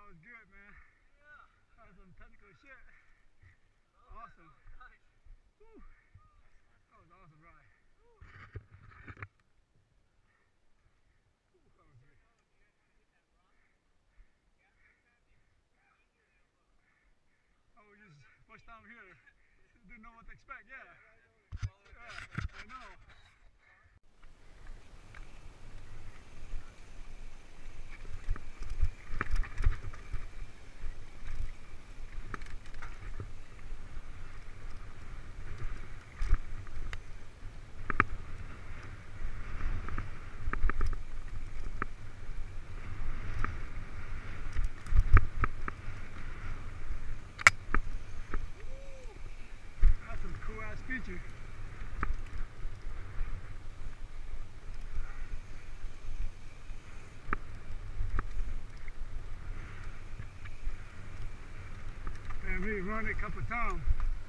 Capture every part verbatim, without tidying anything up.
was good, man. Yeah. That was some technical shit. Awesome. Nice. Woo. That was an awesome ride. Woo. Woo, that was good. Oh, we just first time here. Didn't know what to expect, yeah. Yeah, I know. That's some cool ass feature. And we run it a couple times.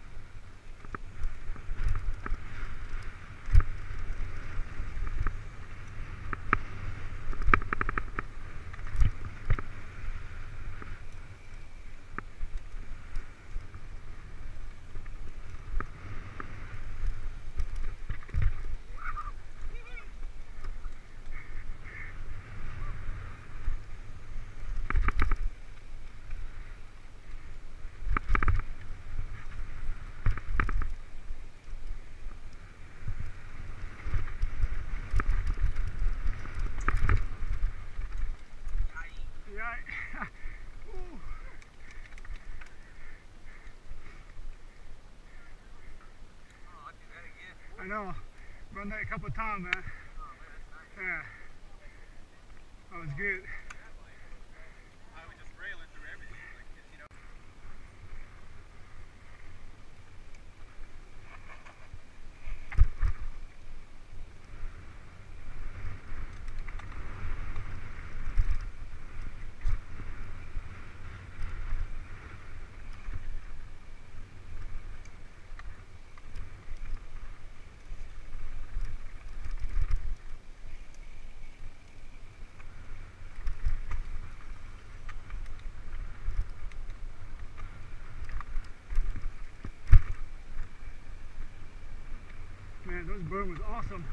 Yeah. Ooh. Oh, I'll do that again. I know. Run that a couple times, man. Oh, man, that's nice. Yeah. That was good. I was just railing through everything, like, you know. Man, those burn was awesome.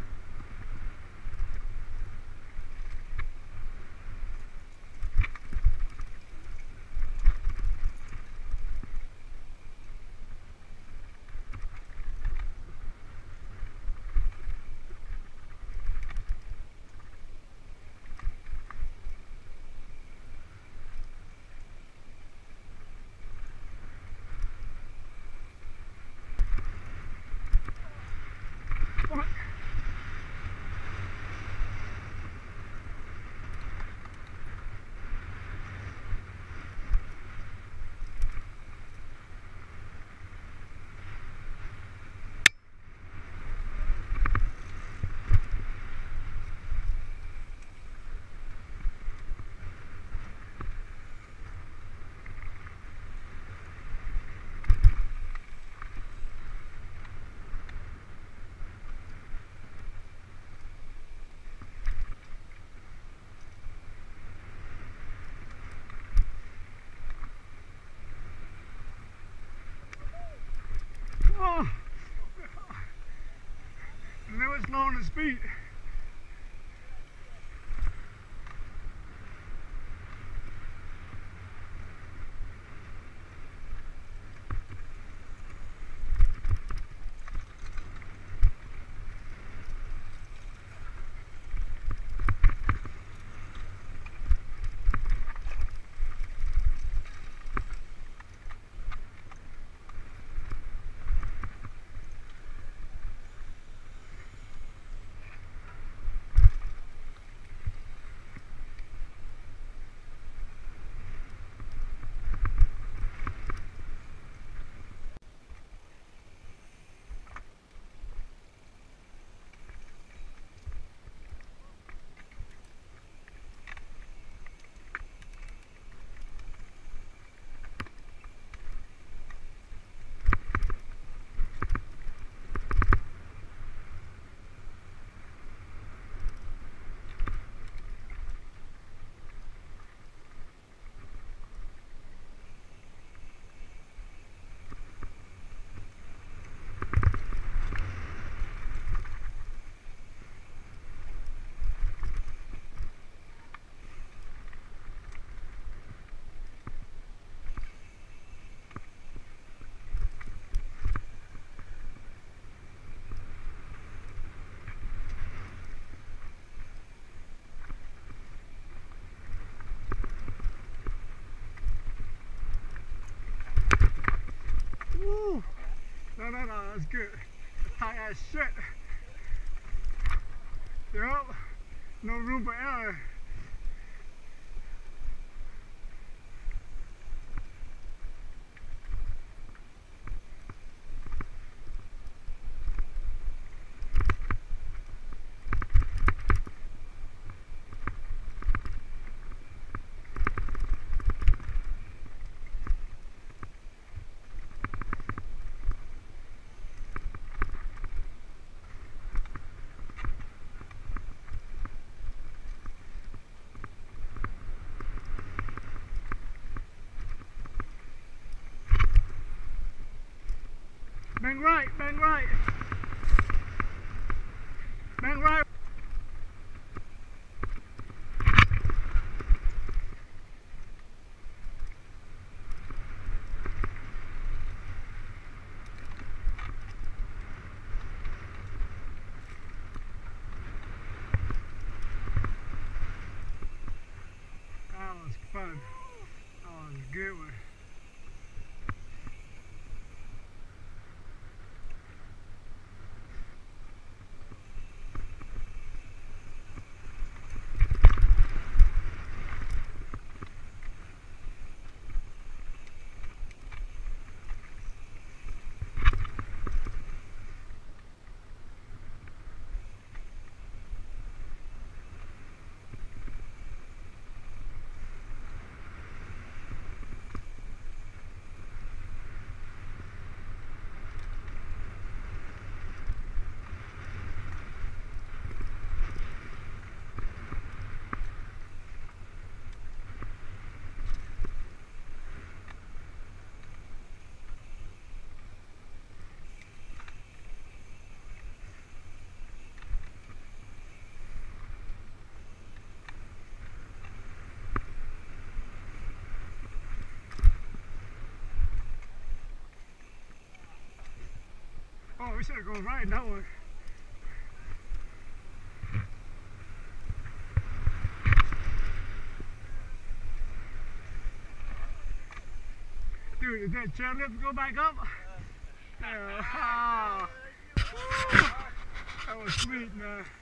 What? Oh. Never slow on his feet. was good. Tight as shit. Yup. No room for error. Bang right, bang right. Bang right. That was fun. That was a good one. Oh, we should have gone right in that one. Dude, is that chairlift go back up? Yeah. Ah. That was sweet, man.